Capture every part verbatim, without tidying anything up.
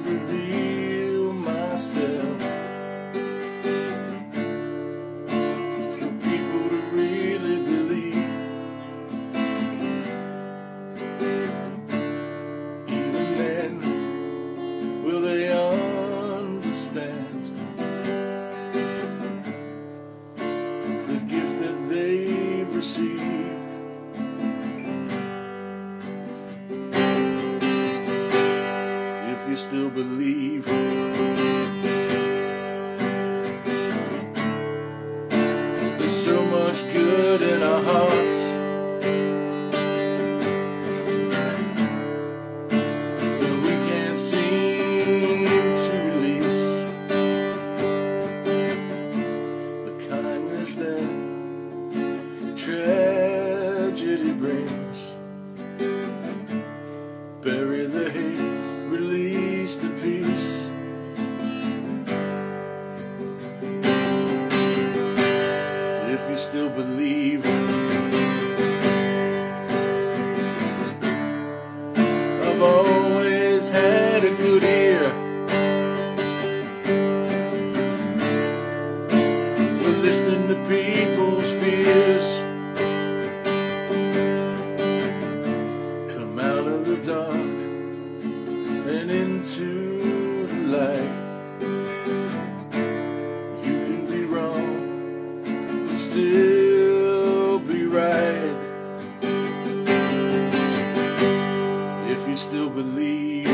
reveal myself for people to really believe. Even then, will they understand the gift that they've received? If you still believe, there's so much good in our hearts that we can't seem to release. The kindness that tragedy brings, bury the hate, release the peace. If you still believe, I've always had a good ear for listening to people's fears. Come out of the dark and into the light. You can be wrong, but still be right. If you still believe,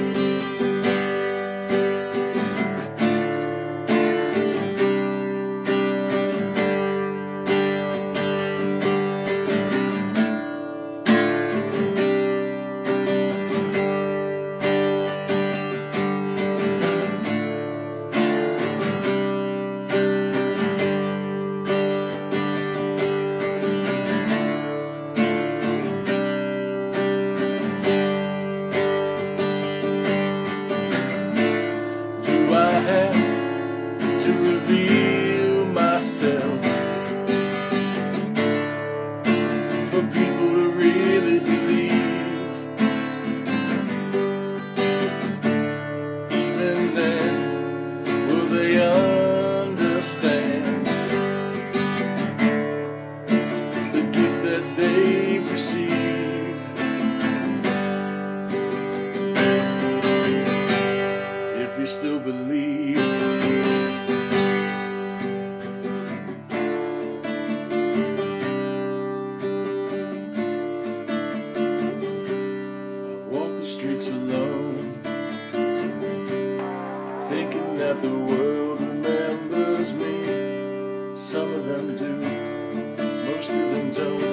to reveal myself for people to really believe. Even then, will they understand the gift that they've received? If you still believe, streets alone, thinking that the world remembers me. Some of them do, most of them don't.